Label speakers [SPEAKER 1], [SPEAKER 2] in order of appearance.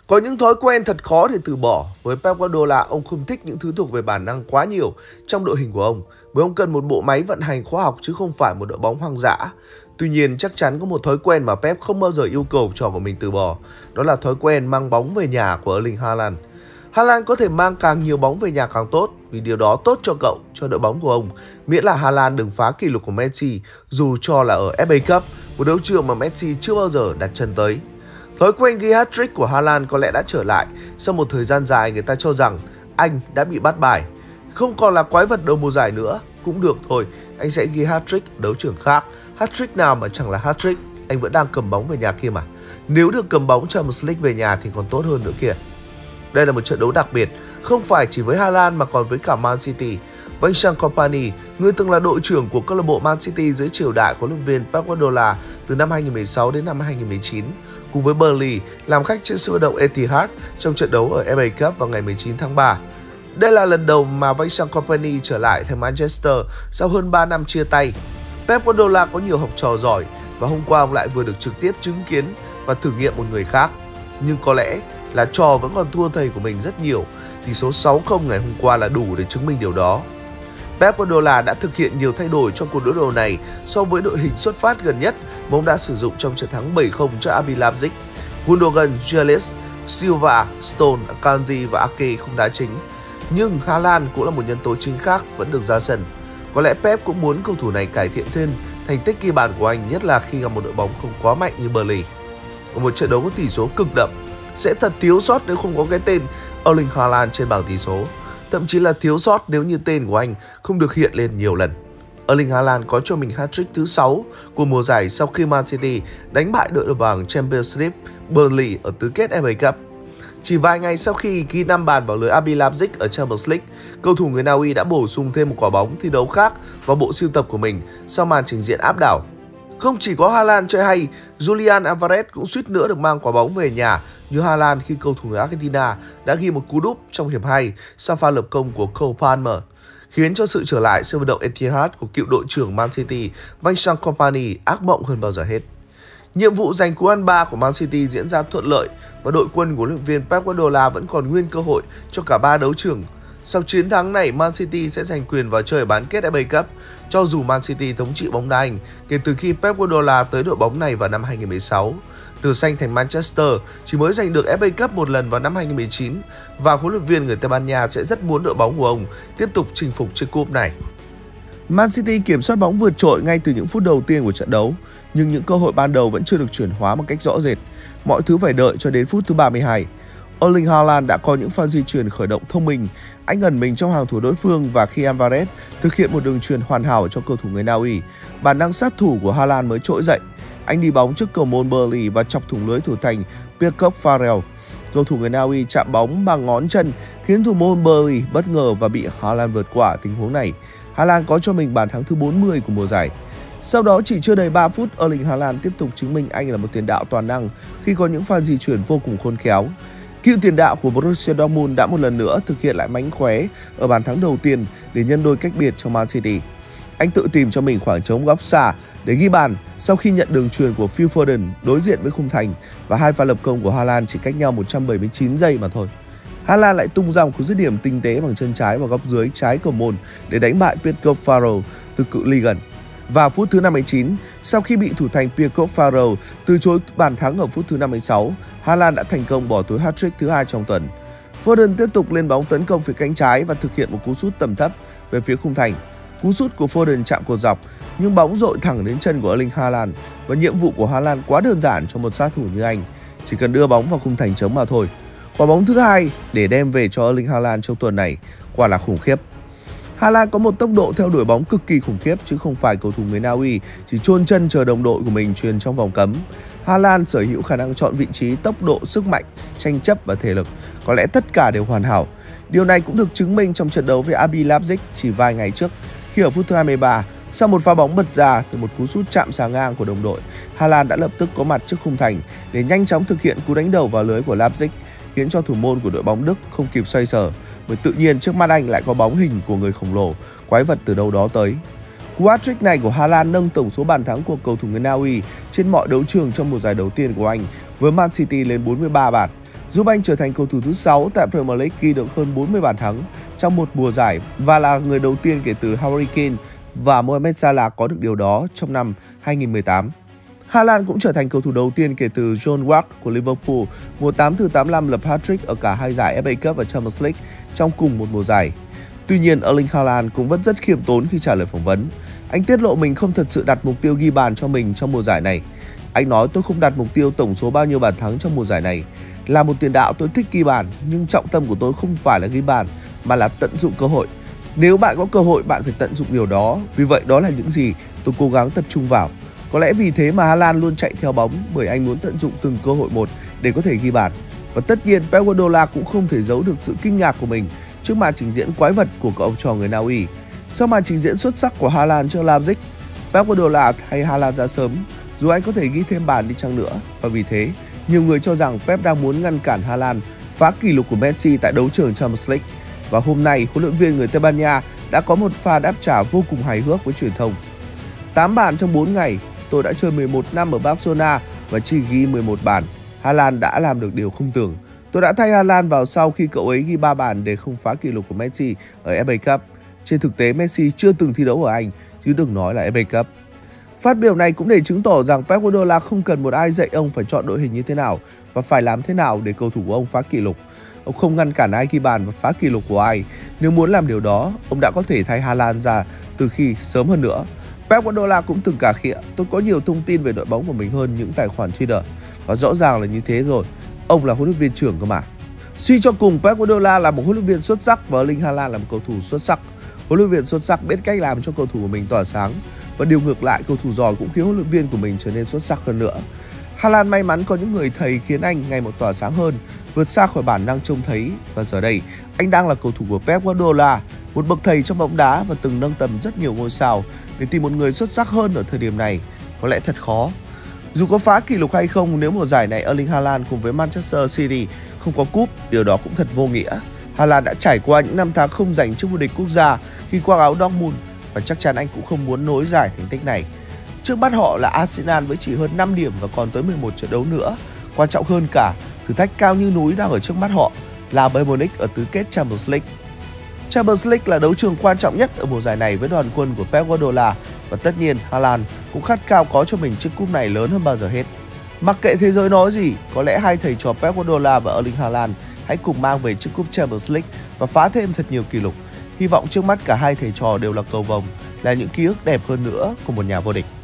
[SPEAKER 1] Có những thói quen thật khó để từ bỏ. Với Pep Guardiola, ông không thích những thứ thuộc về bản năng quá nhiều trong đội hình của ông, bởi ông cần một bộ máy vận hành khoa học chứ không phải một đội bóng hoang dã. Tuy nhiên, chắc chắn có một thói quen mà Pep không bao giờ yêu cầu trò của mình từ bỏ. Đó là thói quen mang bóng về nhà của Erling Haaland. Haaland có thể mang càng nhiều bóng về nhà càng tốt, vì điều đó tốt cho cậu, cho đội bóng của ông. Miễn là Haaland đừng phá kỷ lục của Messi, dù cho là ở FA Cup, một đấu trường mà Messi chưa bao giờ đặt chân tới. Thói quen ghi hat-trick của Haaland có lẽ đã trở lại sau một thời gian dài người ta cho rằng anh đã bị bắt bài. Không còn là quái vật đầu mùa giải nữa, cũng được thôi, anh sẽ ghi hat-trick đấu trường khác. Hat-trick nào mà chẳng là hat-trick, anh vẫn đang cầm bóng về nhà kia mà. Nếu được cầm bóng Champions League về nhà thì còn tốt hơn nữa kìa. Đây là một trận đấu đặc biệt, không phải chỉ với Haaland mà còn với cả Man City. Vincent Kompany, người từng là đội trưởng của câu lạc bộ Man City dưới triều đại của huấn luyện viên Pep Guardiola từ năm 2016 đến năm 2019, cùng với Burnley làm khách trên sân vận động Etihad trong trận đấu ở FA Cup vào ngày 19 tháng 3. Đây là lần đầu mà Vincent Kompany trở lại thay Manchester sau hơn 3 năm chia tay. Pep Guardiola có nhiều học trò giỏi và hôm qua ông lại vừa được trực tiếp chứng kiến và thử nghiệm một người khác. Nhưng có lẽ là trò vẫn còn thua thầy của mình rất nhiều. Tỷ số 6-0 ngày hôm qua là đủ để chứng minh điều đó. Pep Guardiola đã thực hiện nhiều thay đổi trong cuộc đối đầu này so với đội hình xuất phát gần nhất mà ông đã sử dụng trong trận thắng 7-0 cho RB Leipzig. Gundogan, Grealish, Silva, Stone, Akanji và Ake không đá chính. Nhưng Haaland cũng là một nhân tố chính khác vẫn được ra sân. Có lẽ Pep cũng muốn cầu thủ này cải thiện thêm thành tích ghi bàn của anh, nhất là khi gặp một đội bóng không quá mạnh như Burnley. Ở một trận đấu có tỷ số cực đậm, sẽ thật thiếu sót nếu không có cái tên Erling Haaland trên bảng tỷ số. Thậm chí là thiếu sót nếu như tên của anh không được hiện lên nhiều lần. Erling Haaland có cho mình hat-trick thứ 6 của mùa giải sau khi Man City đánh bại đội đầu bảng Championship Burnley ở tứ kết FA Cup. Chỉ vài ngày sau khi ghi 5 bàn vào lưới RB Leipzig ở Champions League, cầu thủ người Na Uy đã bổ sung thêm một quả bóng thi đấu khác vào bộ sưu tập của mình sau màn trình diễn áp đảo. Không chỉ có Haaland chơi hay, Julian Alvarez cũng suýt nữa được mang quả bóng về nhà như Haaland khi cầu thủ người Argentina đã ghi một cú đúp trong hiệp 2 sau pha lập công của Cole Palmer, khiến cho sự trở lại sân vận động Etihad của cựu đội trưởng Man City Vincent Kompany ác mộng hơn bao giờ hết. Nhiệm vụ giành cú ăn 3 của Man City diễn ra thuận lợi và đội quân của huấn luyện viên Pep Guardiola vẫn còn nguyên cơ hội cho cả 3 đấu trường. Sau chiến thắng này, Man City sẽ giành quyền vào chơi ở bán kết FA Cup, cho dù Man City thống trị bóng đá Anh kể từ khi Pep Guardiola tới đội bóng này vào năm 2016. Nửa xanh thành Manchester chỉ mới giành được FA Cup một lần vào năm 2019 và huấn luyện viên người Tây Ban Nha sẽ rất muốn đội bóng của ông tiếp tục chinh phục chiếc cúp này. Man City kiểm soát bóng vượt trội ngay từ những phút đầu tiên của trận đấu, nhưng những cơ hội ban đầu vẫn chưa được chuyển hóa một cách rõ rệt. Mọi thứ phải đợi cho đến phút thứ 32. Erling Haaland đã có những pha di chuyển khởi động thông minh, anh ẩn mình trong hàng thủ đối phương và khi Alvarez thực hiện một đường chuyền hoàn hảo cho cầu thủ người Na Uy, bản năng sát thủ của Haaland mới trỗi dậy. Anh đi bóng trước cầu môn Burnley và chọc thủng lưới thủ thành Pierre Farrell. Cầu thủ người Na Uy chạm bóng bằng ngón chân khiến thủ môn Burnley bất ngờ và bị Haaland vượt qua tình huống này. Haaland có cho mình bàn thắng thứ 40 của mùa giải. Sau đó chỉ chưa đầy 3 phút, Erling Haaland tiếp tục chứng minh anh là một tiền đạo toàn năng khi có những pha di chuyển vô cùng khôn khéo. Cựu tiền đạo của Borussia Dortmund đã một lần nữa thực hiện lại mánh khóe ở bàn thắng đầu tiên để nhân đôi cách biệt cho Man City. Anh tự tìm cho mình khoảng trống góc xa để ghi bàn sau khi nhận đường chuyền của Phil Foden đối diện với khung thành và hai pha lập công của Haaland chỉ cách nhau 179 giây mà thôi. Haaland lại tung ra một cú dứt điểm tinh tế bằng chân trái vào góc dưới trái cầu môn để đánh bại Pierre Farrell từ cự ly gần. Và phút thứ 59, sau khi bị thủ thành Pierre Farrell từ chối bàn thắng ở phút thứ 56, Haaland đã thành công bỏ túi hat-trick thứ 2 trong tuần. Foden tiếp tục lên bóng tấn công phía cánh trái và thực hiện một cú sút tầm thấp về phía khung thành. Cú sút của Foden chạm cột dọc, nhưng bóng dội thẳng đến chân của Erling Haaland và nhiệm vụ của Haaland quá đơn giản cho một sát thủ như anh, chỉ cần đưa bóng vào khung thành trống mà thôi. Quả bóng thứ 2 để đem về cho Erling Haaland trong tuần này quả là khủng khiếp. Haaland có một tốc độ theo đuổi bóng cực kỳ khủng khiếp chứ không phải cầu thủ người Na Uy chỉ chôn chân chờ đồng đội của mình chuyền trong vòng cấm. Haaland sở hữu khả năng chọn vị trí, tốc độ, sức mạnh, tranh chấp và thể lực. Có lẽ tất cả đều hoàn hảo. Điều này cũng được chứng minh trong trận đấu với RB Leipzig chỉ vài ngày trước khi ở phút thứ 23, sau một pha bóng bật ra từ một cú sút chạm xà ngang của đồng đội, Haaland đã lập tức có mặt trước khung thành để nhanh chóng thực hiện cú đánh đầu vào lưới của Leipzig, khiến cho thủ môn của đội bóng Đức không kịp xoay sở, bởi tự nhiên trước mắt anh lại có bóng hình của người khổng lồ, quái vật từ đâu đó tới. Cú hat-trick này của Haaland nâng tổng số bàn thắng của cầu thủ người Na Uy trên mọi đấu trường trong mùa giải đầu tiên của anh với Man City lên 43 bàn. giúp anh trở thành cầu thủ thứ 6 tại Premier League ghi được hơn 40 bàn thắng trong một mùa giải và là người đầu tiên kể từ Harry Kane và Mohamed Salah có được điều đó trong năm 2018. Haaland cũng trở thành cầu thủ đầu tiên kể từ John Ward của Liverpool mùa 8/85 lập hat-trick ở cả hai giải FA Cup và Champions League trong cùng một mùa giải. Tuy nhiên, Erling Haaland cũng vẫn rất khiêm tốn khi trả lời phỏng vấn. Anh tiết lộ mình không thật sự đặt mục tiêu ghi bàn cho mình trong mùa giải này. Anh nói: "Tôi không đặt mục tiêu tổng số bao nhiêu bàn thắng trong mùa giải này. Là một tiền đạo tôi thích ghi bàn, nhưng trọng tâm của tôi không phải là ghi bàn mà là tận dụng cơ hội. Nếu bạn có cơ hội, bạn phải tận dụng điều đó. Vì vậy đó là những gì tôi cố gắng tập trung vào." Có lẽ vì thế mà Haaland luôn chạy theo bóng, bởi anh muốn tận dụng từng cơ hội một để có thể ghi bàn. Và tất nhiên, Pep Guardiola cũng không thể giấu được sự kinh ngạc của mình trước màn trình diễn quái vật của cậu học trò người Na Uy. Sau màn trình diễn xuất sắc của Haaland trước Leipzig, Pep Guardiola thay Haaland ra sớm, dù anh có thể ghi thêm bàn đi chăng nữa. Và vì thế, nhiều người cho rằng Pep đang muốn ngăn cản Haaland phá kỷ lục của Messi tại đấu trường Champions League. Và hôm nay, huấn luyện viên người Tây Ban Nha đã có một pha đáp trả vô cùng hài hước với truyền thông. 8 bàn trong 4 ngày, tôi đã chơi 11 năm ở Barcelona và chỉ ghi 11 bàn. Haaland đã làm được điều không tưởng. Tôi đã thay Haaland vào sau khi cậu ấy ghi 3 bàn để không phá kỷ lục của Messi ở FA Cup. Trên thực tế, Messi chưa từng thi đấu ở Anh, chứ đừng nói là FA Cup. Phát biểu này cũng để chứng tỏ rằng Pep Guardiola không cần một ai dạy ông phải chọn đội hình như thế nào và phải làm thế nào để cầu thủ của ông phá kỷ lục. Ông không ngăn cản ai ghi bàn và phá kỷ lục của ai. Nếu muốn làm điều đó, ông đã có thể thay Haaland ra từ khi sớm hơn nữa. Pep Guardiola cũng từng cà khịa: "Tôi có nhiều thông tin về đội bóng của mình hơn những tài khoản Twitter." Và rõ ràng là như thế rồi. Ông là huấn luyện viên trưởng cơ mà. Suy cho cùng, Pep Guardiola là một huấn luyện viên xuất sắc và Erling Haaland là một cầu thủ xuất sắc. Huấn luyện viên xuất sắc biết cách làm cho cầu thủ của mình tỏa sáng, và điều ngược lại, cầu thủ giỏi cũng khiến huấn luyện viên của mình trở nên xuất sắc hơn nữa. Haaland may mắn có những người thầy khiến anh ngày một tỏa sáng hơn, vượt xa khỏi bản năng trông thấy, và giờ đây anh đang là cầu thủ của Pep Guardiola, một bậc thầy trong bóng đá và từng nâng tầm rất nhiều ngôi sao. Để tìm một người xuất sắc hơn ở thời điểm này có lẽ thật khó. Dù có phá kỷ lục hay không, nếu mùa giải này Erling Haaland cùng với Manchester City không có cúp, điều đó cũng thật vô nghĩa. Haaland đã trải qua những năm tháng không giành chức vô địch quốc gia khi khoác áo Dortmund, và chắc chắn anh cũng không muốn nối dài thành tích này. Trước mắt họ là Arsenal với chỉ hơn 5 điểm và còn tới 11 trận đấu nữa. Quan trọng hơn cả, thử thách cao như núi đang ở trước mắt họ là Bayern Munich ở tứ kết Champions League. Champions League là đấu trường quan trọng nhất ở mùa giải này với đoàn quân của Pep Guardiola, và tất nhiên Haaland cũng khát khao có cho mình chiếc cúp này lớn hơn bao giờ hết. Mặc kệ thế giới nói gì, có lẽ hai thầy trò Pep Guardiola và Erling Haaland hãy cùng mang về chiếc cúp Champions League và phá thêm thật nhiều kỷ lục. Hy vọng trước mắt cả hai thầy trò đều là cầu vồng, là những ký ức đẹp hơn nữa của một nhà vô địch.